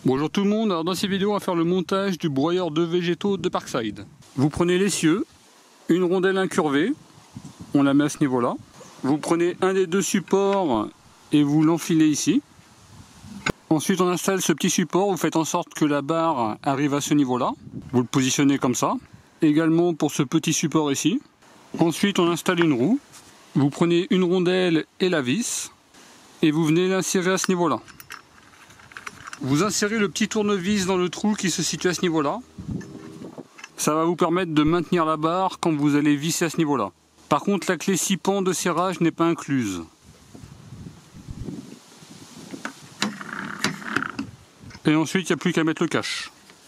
Bonjour tout le monde, alors dans cette vidéo on va faire le montage du broyeur de végétaux de Parkside. Vous prenez l'essieu, une rondelle incurvée, on la met à ce niveau là. Vous prenez un des deux supports et vous l'enfilez ici. Ensuite on installe ce petit support, vous faites en sorte que la barre arrive à ce niveau là. Vous le positionnez comme ça. Également pour ce petit support ici. Ensuite on installe une roue. Vous prenez une rondelle et la vis et vous venez l'insérer à ce niveau là. Vous insérez le petit tournevis dans le trou qui se situe à ce niveau-là. Ça va vous permettre de maintenir la barre quand vous allez visser à ce niveau-là. Par contre, la clé 6 pans de serrage n'est pas incluse. Et ensuite, il n'y a plus qu'à mettre le cache.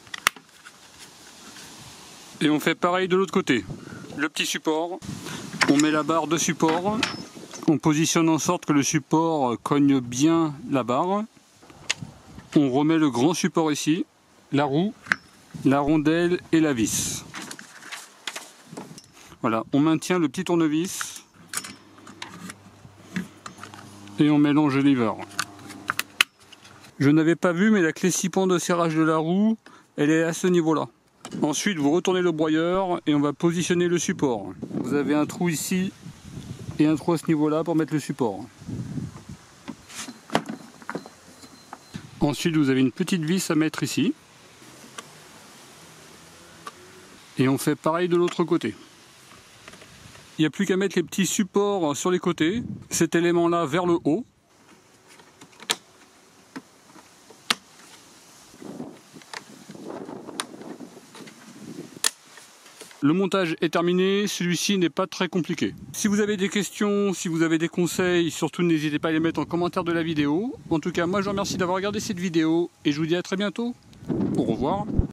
Et on fait pareil de l'autre côté. Le petit support, on met la barre de support. On positionne en sorte que le support cogne bien la barre. On remet le grand support ici, la roue, la rondelle et la vis. Voilà, on maintient le petit tournevis et on mélange le lever. Je n'avais pas vu, mais la clé 6 pans de serrage de la roue, elle est à ce niveau-là. Ensuite, vous retournez le broyeur et on va positionner le support. Vous avez un trou ici et un trou à ce niveau-là pour mettre le support. Ensuite, vous avez une petite vis à mettre ici. Et on fait pareil de l'autre côté. Il n'y a plus qu'à mettre les petits supports sur les côtés, cet élément-là vers le haut. Le montage est terminé, celui-ci n'est pas très compliqué. Si vous avez des questions, si vous avez des conseils, surtout n'hésitez pas à les mettre en commentaire de la vidéo. En tout cas, moi je vous remercie d'avoir regardé cette vidéo et je vous dis à très bientôt. Au revoir.